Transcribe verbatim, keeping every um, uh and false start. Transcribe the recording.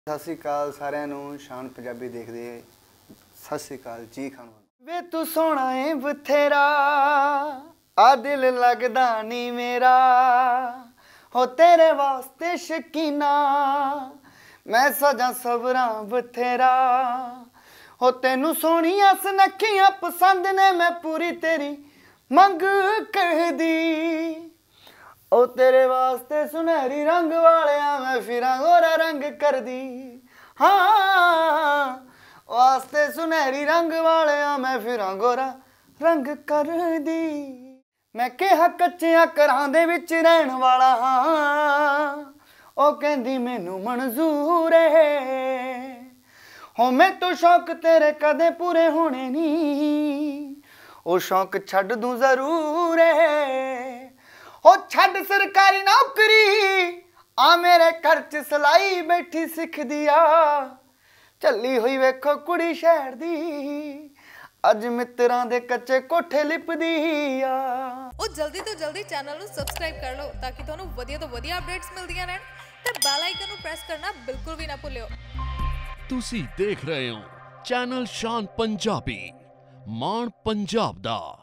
ਸਤਿ ਸ਼੍ਰੀ ਅਕਾਲ ਸਾਰਿਆਂ ਨੂੰ। ਸ਼ਾਨ ਪੰਜਾਬੀ ਦੇਖਦੇ ਸਤਿ ਸ਼੍ਰੀ ਅਕਾਲ ਜੀ। ਖਾਨ ਵੇ ਤੂੰ ਸੋਹਣਾ ਏ ਬਥੇਰਾ, ਆ ਦਿਲ ਲੱਗਦਾ ਨੀ ਮੇਰਾ, ਹੋ ਤੇਰੇ ਵਾਸਤੇ ਸ਼ਕੀਨਾ ਮੈਂ ਸਜਾਂ ਸਬਰਾਂ ਬਥੇਰਾ, ਹੋ ਤੈਨੂੰ ਸੋਹਣੀਆਂ ਸੁਨੱਖੀਆਂ ਪਸੰਦ ਨੇ, ਮੈਂ ਪੂਰੀ ਤੇਰੀ ਮੰਗ कहदी। ओ तेरे वास्ते सुनहरी रंग वालिया मैं फिरा गोरा रंग कर दी। हाँ वास्ते सुनहरी रंग वालिया मैं फिरा गोरा रंग कर दी। मैं कहा कच्चिया घरां दे विच रहन वाला हाँ, ओ कहंदी मैनू मंजूर है, हो मैं तो शौक तेरे कदे पूरे होने नहीं, ओ शौक छड्ड दूं जरूर है, हो छड्ड सरकारी नौकरी आ मेरे घर च सिलाई बैठी सिख दिया, चली हुई वेखो कुड़ी शहर दी अज मित्रां दे कच्चे कोठे लिपदी आ। ओ जल्दी तो जल्दी चैनल नू सब्सक्राइब कर लो ताकि तुहानू वधिया तो वधिया अपडेट्स मिलदियां रहन ते बेल आइकन नू प्रेस करना बिल्कुल भी ना भुल्लियो। तुसी देख रहे हो चैनल शान पंजाबी, माण पंजाब दा।